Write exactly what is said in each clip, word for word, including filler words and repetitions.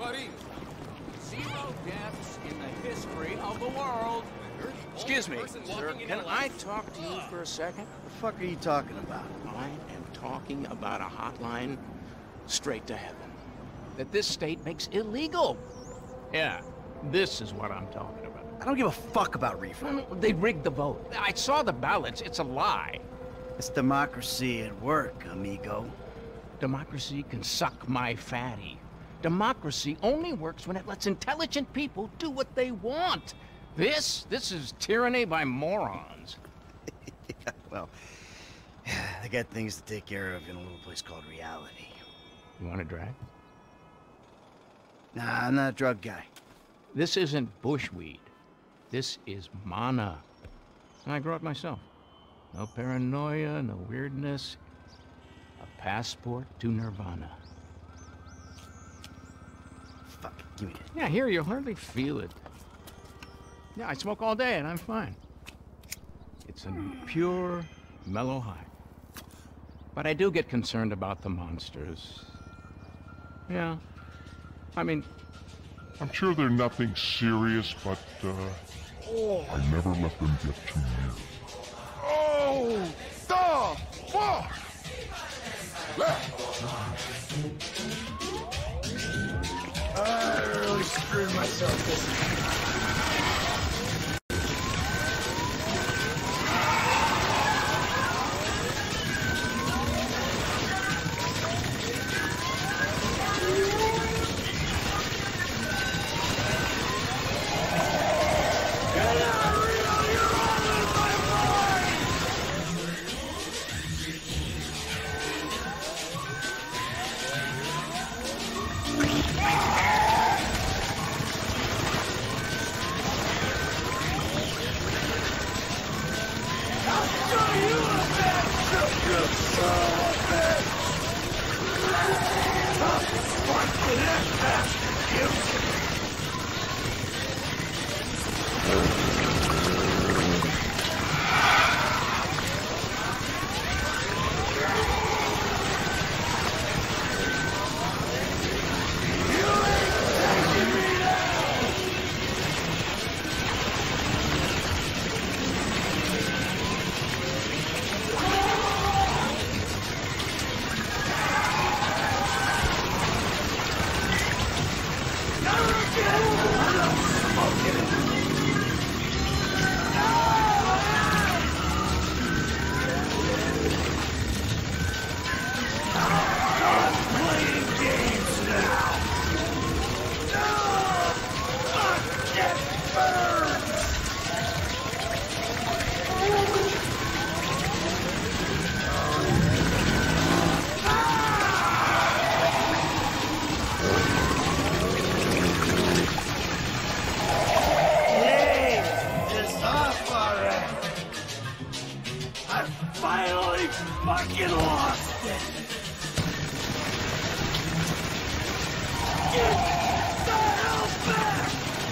buddy. Zero deaths in the history of the world. Excuse me, sir. Can I talk to you for a second? The fuck are you talking about? I am talking about a hotline straight to heaven that this state makes illegal. Yeah, this is what I'm talking about. I don't give a fuck about reefer. They rigged the vote. I saw the ballots. It's a lie. It's democracy at work, amigo. Democracy can suck my fatty. Democracy only works when it lets intelligent people do what they want. This, this is tyranny by morons. Yeah, well, I got things to take care of in a little place called reality. You want a drag? Nah, I'm not a drug guy. This isn't bushweed. This is mana. And I grow it myself. No paranoia, no weirdness. A passport to nirvana. Fuck, give me it. Yeah, here, you hardly feel it. Yeah, I smoke all day and I'm fine. It's a pure, mellow high. But I do get concerned about the monsters. Yeah. I mean... I'm sure they're nothing serious, but, uh... Oh. I never let them get too near. Oh! The fuck! I really screwed myself this time. Fucking lost it! Get the hell back!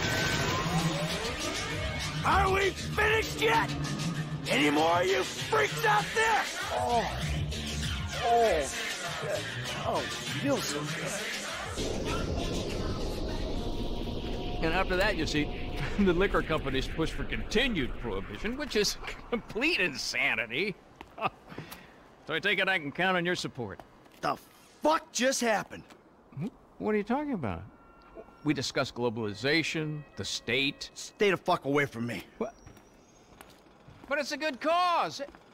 Are we finished yet? Any more of you freaks out there? Oh, oh, shit. Oh, feels so good. And after that, you see, the liquor companies push for continued prohibition, which is complete insanity. So I take it I can count on your support. The fuck just happened? What are you talking about? We discussed globalization, the state. Stay the fuck away from me. What? But it's a good cause.